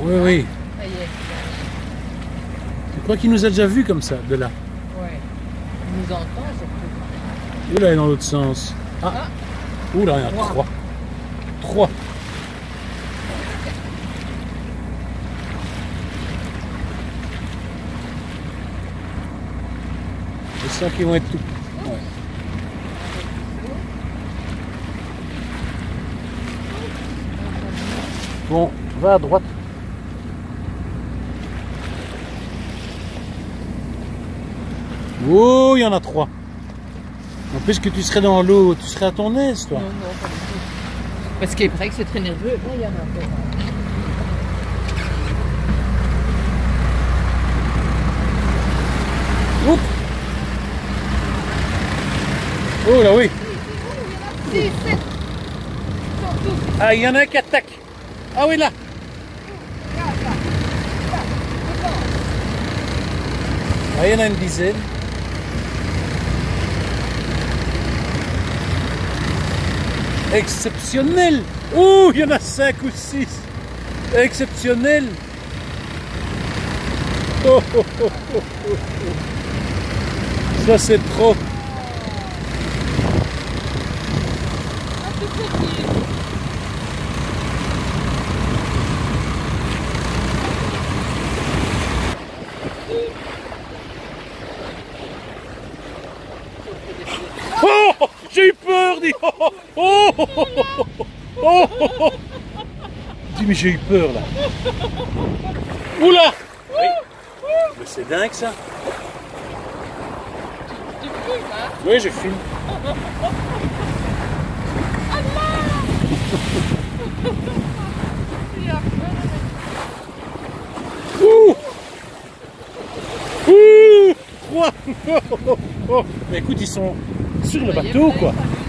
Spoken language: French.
Oui, oui. Ça y est. Tu crois qu'il nous a déjà vus comme ça, de là? Ouais. Il nous entend surtout. Oula, il est dans l'autre sens. Ah. Oula, il y en a trois. Trois. Je sens qu'ils vont être tout. Ouais. Bon, va à droite. Oh, il y en a trois. N'empêche que tu serais dans l'eau, tu serais à ton aise, toi. Non, non, pas du tout. Parce qu'il paraît que c'est très nerveux. Là, il y en a encore. Oups. Oh là oui. 6, 7. Ah, il y en a un qui attaque. Ah oui, là. Ah, il y en a une dizaine. Exceptionnel. Oh, il y en a 5 ou 6. Exceptionnel. Oh, oh, oh, oh, oh. Ça, c'est trop. Oh, j'ai eu peur, dis. Oh, oh, oh, oh, oh, oh, oh. Dis, mais j'ai eu peur là. Oula. Oui. Mais c'est dingue ça. Tu filmes, hein? Oui, je filme. Ouh. Ouh. Trois. Oh, oh, oh. Mais écoute, ils sont sur le bateau, quoi.